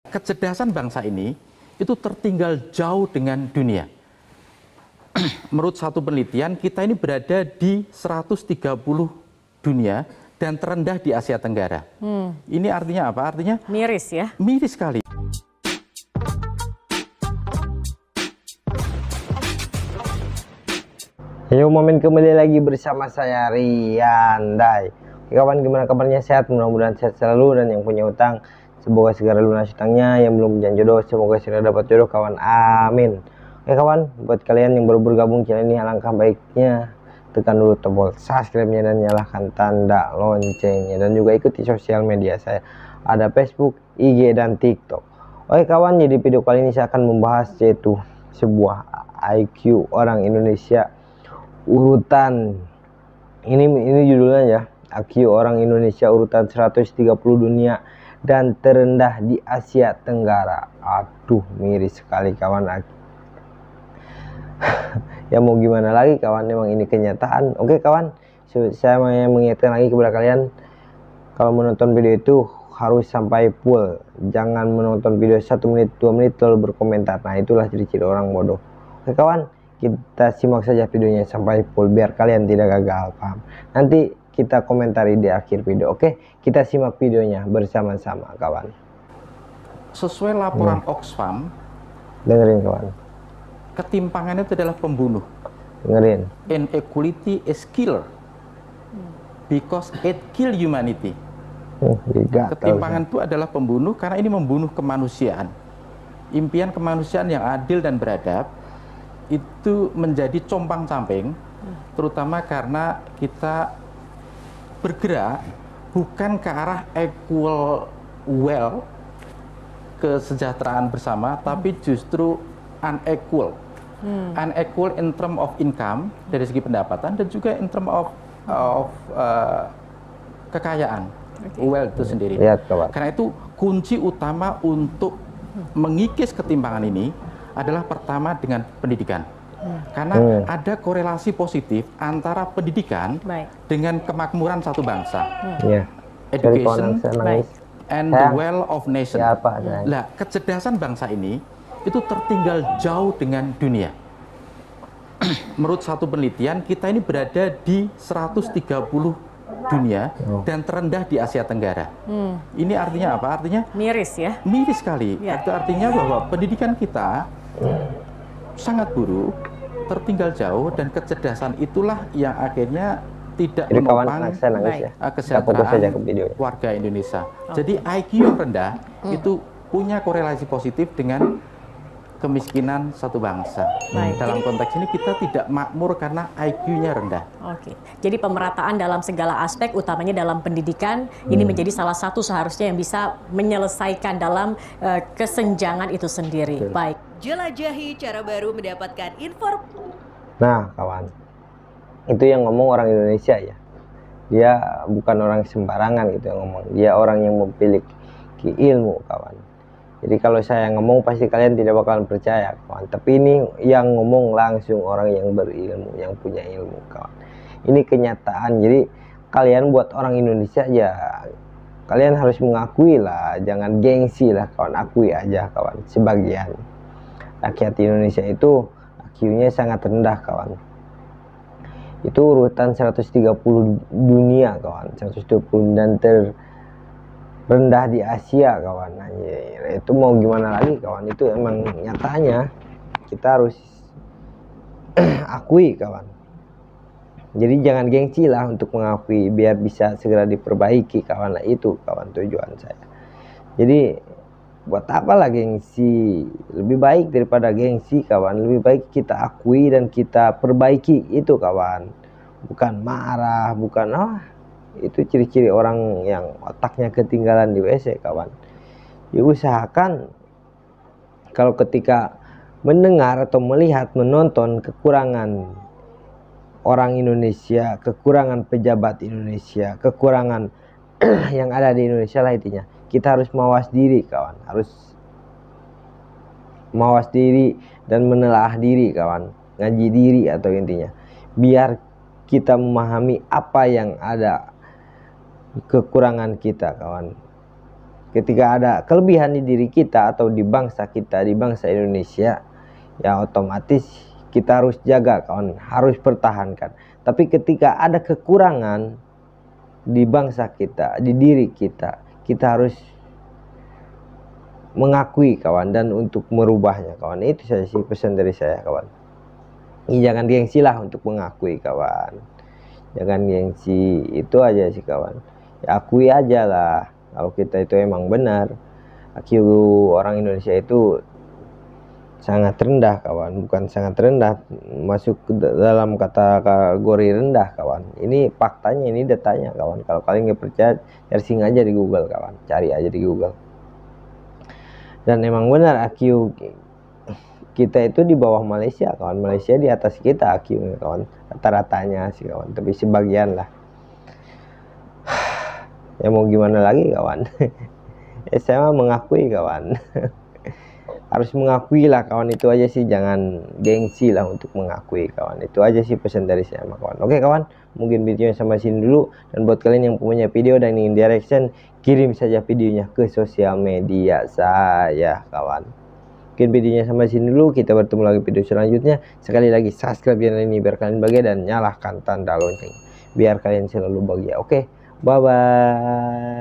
Kecerdasan bangsa ini itu tertinggal jauh dengan dunia. Menurut satu penelitian, kita ini berada di 130 dunia dan terendah di Asia Tenggara. Ini artinya apa? Artinya miris ya? Miris sekali. Yo, momen kembali lagi bersama saya Rian Dai. Kawan, gimana kabarnya? Sehat? Mudah-mudahan sehat selalu. Dan yang punya utang semoga segera lunas utangnya. Yang belum punya jodoh semoga segera dapat jodoh kawan. Amin. Oke kawan, buat kalian yang baru bergabung channel ini, alangkah baiknya tekan dulu tombol subscribe-nya dan nyalakan tanda loncengnya. Dan juga ikuti sosial media saya, ada Facebook, IG, dan TikTok. Oke kawan, jadi video kali ini saya akan membahas yaitu sebuah IQ orang Indonesia urutan ini judulnya ya, IQ orang Indonesia urutan 130 dunia dan terendah di Asia Tenggara. Aduh, miris sekali kawan. Ya mau gimana lagi kawan, memang ini kenyataan. Oke kawan, saya mau mengingatkan lagi kepada kalian, kalau menonton video itu harus sampai full, jangan menonton video 1 menit 2 menit lalu berkomentar. Nah, itulah ciri-ciri orang bodoh. Oke kawan, kita simak saja videonya sampai full biar kalian tidak gagal paham. Nanti kita komentari di akhir video. Oke, kita simak videonya bersama-sama kawan. Sesuai laporan Oxfam, Dengerin kawan, ketimpangan itu adalah pembunuh. dengerin. Inequality is killer because it kill humanity. Ketimpangan itu adalah pembunuh karena ini membunuh kemanusiaan. Impian kemanusiaan yang adil dan beradab itu menjadi compang-camping, terutama karena kita bergerak bukan ke arah equal wealth, kesejahteraan bersama, tapi justru unequal. Unequal in term of income dari segi pendapatan dan juga in term of kekayaan, wealth itu sendiri. Lihat kawan. Karena itu kunci utama untuk mengikis ketimpangan ini adalah pertama dengan pendidikan. Karena ada korelasi positif antara pendidikan dengan kemakmuran satu bangsa. Education and the wealth of nation. Nah, kecerdasan bangsa ini itu tertinggal jauh dengan dunia. Menurut satu penelitian, kita ini berada di 130 dunia dan terendah di Asia Tenggara. Ini artinya apa? Artinya miris ya? Miris sekali. Itu artinya bahwa pendidikan kita sangat buruk, tertinggal jauh, dan kecerdasan itulah yang akhirnya tidak menopang kesejahteraan warga Indonesia. Jadi IQ yang rendah itu punya korelasi positif dengan kemiskinan satu bangsa. Dalam konteks ini kita tidak makmur karena IQ-nya rendah. Jadi pemerataan dalam segala aspek, utamanya dalam pendidikan, ini menjadi salah satu seharusnya yang bisa menyelesaikan dalam kesenjangan itu sendiri. Baik. Jelajahi cara baru mendapatkan informasi. Nah kawan, itu yang ngomong orang Indonesia ya. Dia bukan orang sembarangan gitu yang ngomong. Dia orang yang memiliki ilmu kawan. Jadi kalau saya ngomong pasti kalian tidak bakalan percaya kawan. Tapi ini yang ngomong langsung orang yang berilmu, yang punya ilmu kawan. Ini kenyataan. Jadi kalian buat orang Indonesia ya, kalian harus mengakui lah, jangan gengsi lah kawan. Akui aja kawan. Sebagian rakyat Indonesia itu IQ-nya sangat rendah kawan. Itu urutan 130 dunia kawan. 130 dan rendah di Asia kawan. Itu mau gimana lagi kawan, itu emang nyatanya kita harus akui kawan. Jadi jangan gengsi lah untuk mengakui biar bisa segera diperbaiki kawan. Nah, itu kawan tujuan saya. Jadi buat apa lah gengsi, lebih baik daripada gengsi kawan, lebih baik kita akui dan kita perbaiki itu kawan. Bukan marah, bukan itu ciri-ciri orang yang otaknya ketinggalan di WC kawan. Diusahakan kalau ketika mendengar atau melihat, menonton kekurangan orang Indonesia, kekurangan pejabat Indonesia, kekurangan yang ada di Indonesia lah intinya, kita harus mawas diri kawan. Harus mawas diri dan menelaah diri kawan, ngaji diri atau intinya, biar kita memahami apa yang ada kekurangan kita kawan. Ketika ada kelebihan di diri kita atau di bangsa kita, di bangsa Indonesia, ya otomatis kita harus jaga kawan, harus pertahankan. Tapi ketika ada kekurangan di bangsa kita, di diri kita, kita harus mengakui kawan, dan untuk merubahnya kawan. Itu saja sih pesan dari saya kawan. Jangan gengsi lah untuk mengakui kawan. Jangan gengsi, itu aja sih kawan. Ya akui aja lah kalau kita itu emang benar. IQ orang Indonesia itu sangat rendah kawan, bukan sangat rendah, masuk ke dalam kategori rendah kawan. Ini faktanya, ini datanya kawan. Kalau kalian nggak percaya, searching aja di Google kawan, cari aja di Google. Dan emang benar IQ kita itu di bawah Malaysia kawan. Malaysia di atas kita IQ kawan, rata-ratanya sih kawan, tapi sebagian lah. Ya mau gimana lagi kawan. Ya, saya mah mengakui kawan. Harus mengakui lah kawan, itu aja sih, jangan gengsi lah untuk mengakui kawan. Itu aja sih pesan dari saya kawan. Oke kawan, mungkin videonya sampai sini dulu. Dan buat kalian yang punya video dan ingin direction, kirim saja videonya ke sosial media saya kawan. Mungkin videonya sampai sini dulu, kita bertemu lagi video selanjutnya. Sekali lagi subscribe channel ini biar kalian bahagia, dan nyalakan tanda lonceng biar kalian selalu bahagia. Oke, bye bye.